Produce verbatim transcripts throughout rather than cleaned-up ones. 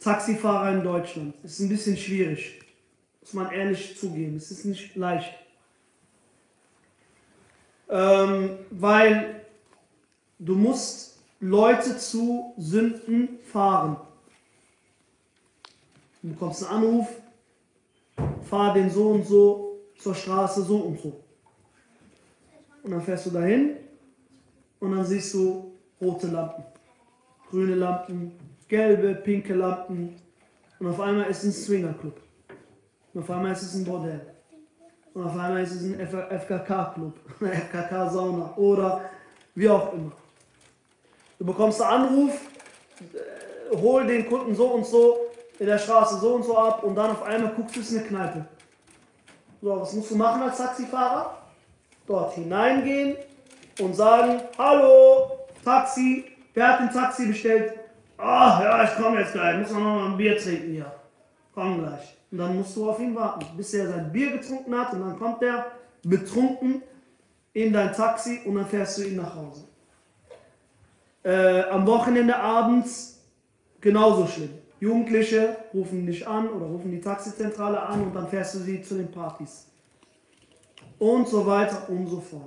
Taxifahrer in Deutschland. Ist ein bisschen schwierig. Muss man ehrlich zugeben. Es ist nicht leicht. Ähm, weil du musst Leute zu Sünden fahren. Du bekommst einen Anruf, fahr den so und so zur Straße so und so. Und dann fährst du dahin und dann siehst du rote Lampen, grüne Lampen, gelbe, pinke Lampen. Und auf einmal ist es ein Swingerclub. Und auf einmal ist es ein Bordell. Und auf einmal ist es ein F K K-Club, eine F K K-Sauna oder wie auch immer. Du bekommst einen Anruf, äh, hol den Kunden so und so in der Straße so und so ab und dann auf einmal guckst du, es ist eine Kneipe. So, was musst du machen als Taxifahrer? Dort hineingehen und sagen, hallo, Taxi, wer hat ein Taxi bestellt? Ach ja, ich komme jetzt gleich, muss noch mal ein Bier trinken hier. Komm gleich. Und dann musst du auf ihn warten, bis er sein Bier getrunken hat und dann kommt er betrunken in dein Taxi und dann fährst du ihn nach Hause. Äh, am Wochenende abends genauso schlimm. Jugendliche rufen dich an oder rufen die Taxizentrale an und dann fährst du sie zu den Partys. Und so weiter und so fort.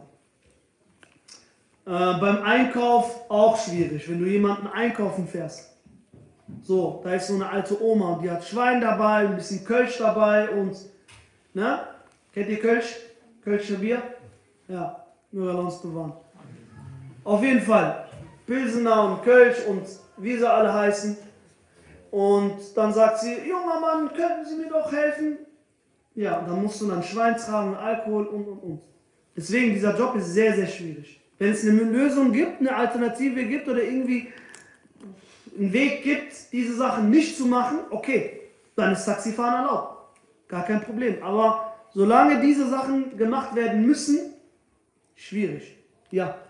Äh, beim Einkauf auch schwierig, wenn du jemanden einkaufen fährst. So, da ist so eine alte Oma und die hat Schwein dabei, ein bisschen Kölsch dabei und, ne? Kennt ihr Kölsch? Kölscher Bier? Ja, nur weil uns bewahren. Auf jeden Fall, Pilsener und Kölsch und wie sie alle heißen. Und dann sagt sie, junger Mann, könnten Sie mir doch helfen? Ja, und dann musst du dann Schwein tragen, Alkohol und und und. Deswegen, dieser Job ist sehr, sehr schwierig. Wenn es eine Lösung gibt, eine Alternative gibt oder irgendwie einen Weg gibt, diese Sachen nicht zu machen, okay, dann ist Taxifahren erlaubt. Gar kein Problem. Aber solange diese Sachen gemacht werden müssen, schwierig. Ja.